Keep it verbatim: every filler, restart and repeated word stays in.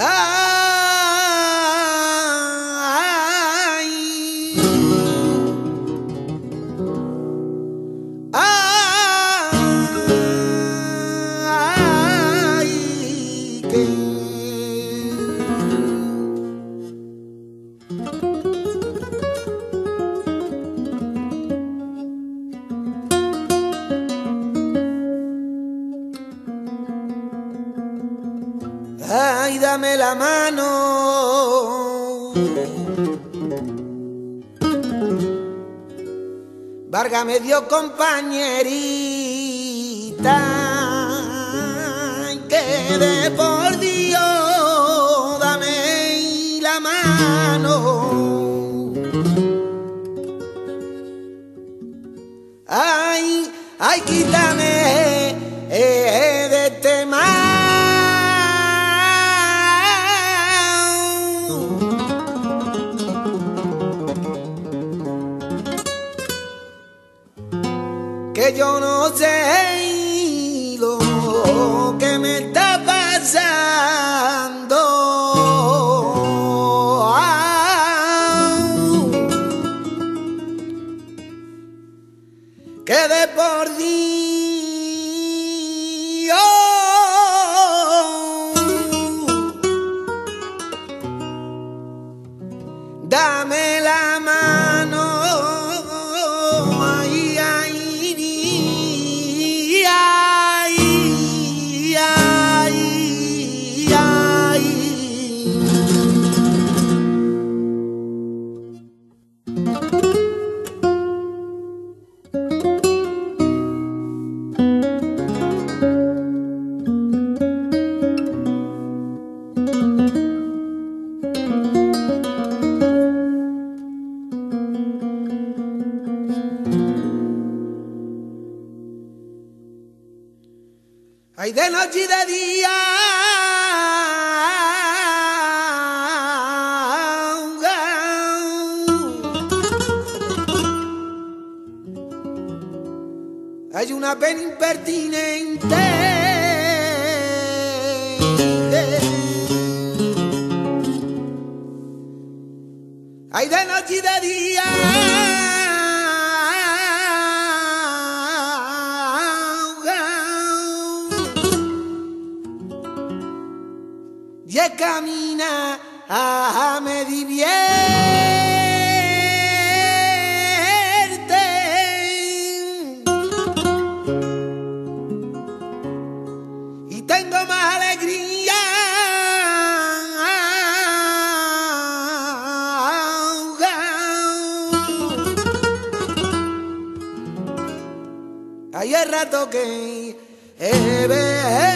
Ay, ay, que ay, dame la mano, Vargas me dio compañerita, que de por Dios dame la mano. Ay, ay, quítame eh, de este mal, que yo no sé lo que me está pasando. Ah, que de por Dios dame la mano. Ay, ay, ay, ay, ay. Ay, de noche y de día, hay una pena impertinente. Ay, de noche y de día, y él camina, ah, me divierte, y tengo más alegría hay el rato que eh,